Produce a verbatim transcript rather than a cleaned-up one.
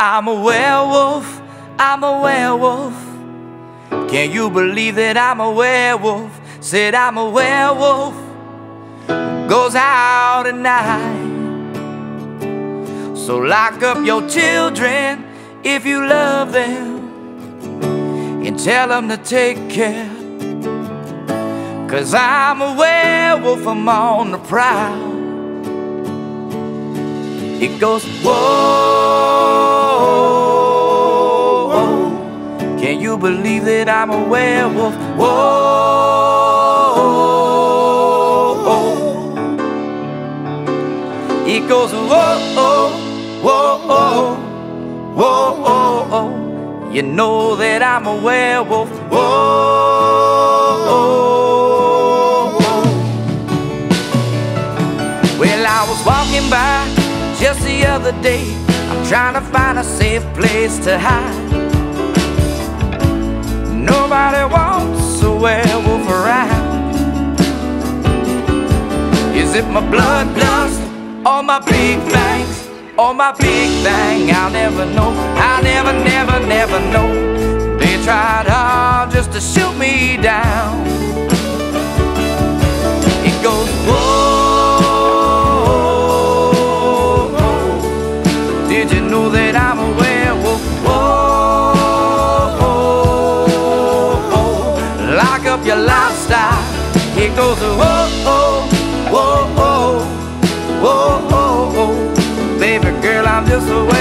I'm a werewolf, I'm a werewolf. Can you believe that I'm a werewolf? Said I'm a werewolf, goes out at night. So lock up your children if you love them, and tell them to take care. 'Cause I'm a werewolf, I'm on the prowl. It goes, whoa, whoa. Can you believe that I'm a werewolf? Whoa, whoa. It goes, whoa, whoa, whoa, whoa, whoa. You know that I'm a werewolf. Whoa, whoa. Well, I was walking by just the other day, I'm trying to find a safe place to hide. Nobody wants a werewolf around. Is it my blood lust or my big fangs? Or my big bang? I'll never know. I'll never, never, never know. They tried hard just to shoot me down. It goes, whoa, whoa. Did you know that I'm a werewolf? Whoa, whoa. Lock up your lifestyle. It goes, whoa, whoa, whoa, whoa, whoa. Baby girl, I'm just a